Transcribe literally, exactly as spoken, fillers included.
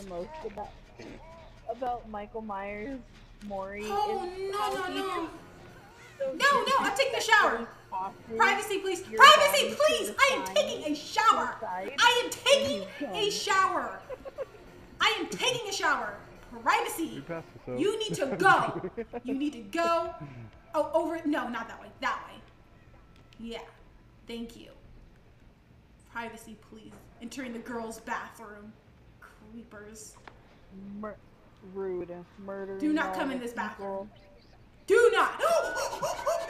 the most about about Michael Myers, Maury, Oh, is no, how no, he no. just so No, no, I'm taking a shower. disrespectfully tosses Privacy, please. your Privacy, body to please. the I am side, taking a to the shower. side I am when taking he's a done. shower. I am taking a shower. We Privacy. passed the soap. You need to go. You need to go. Oh, over. No, not that way. That way. Yeah. Thank you. Privacy, please. Entering the girls' bathroom. Creepers. Mur rude, murdering Do not all come in the this bathroom. people. Do not.